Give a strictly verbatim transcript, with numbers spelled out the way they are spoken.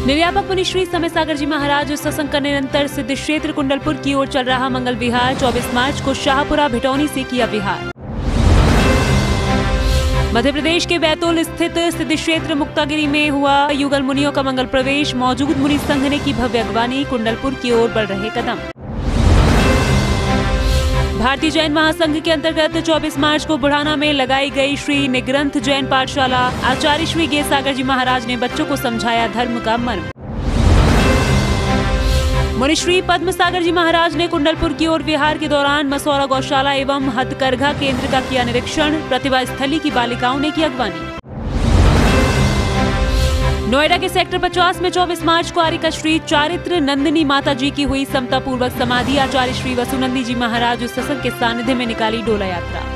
निर्यापक मुनि श्री समय सागर जी महाराज सत्संग का निरंतर सिद्ध क्षेत्र कुंडलपुर की ओर चल रहा मंगल विहार चौबीस मार्च को शाहपुरा भिटौनी से किया विहार। मध्य प्रदेश के बैतूल स्थित सिद्ध क्षेत्र मुक्तागिरी में हुआ युगल मुनियों का मंगल प्रवेश। मौजूद मुनि संघ ने की भव्य अगवानी, कुंडलपुर की ओर बढ़ रहे कदम। भारतीय जैन महासंघ के अंतर्गत चौबीस मार्च को बुढ़ाना में लगाई गई श्री निग्रंथ जैन पाठशाला। आचार्य श्री गे सागर जी महाराज ने बच्चों को समझाया धर्म का मर्म। मुनि श्री पद्म सागर जी महाराज ने कुंडलपुर की ओर विहार के दौरान मसौरा गौशाला एवं हथकरघा केंद्र का किया निरीक्षण। प्रतिभा स्थली की बालिकाओं ने की अगवानी। नोएडा के सेक्टर पचास में चौबीस मार्च को आरिका श्री चारित्र नंदिनी माता जी की हुई समता पूर्वक समाधि। आचार्य श्री वसुनंदी जी महाराज सत्संग के सानिध्य में निकाली डोला यात्रा।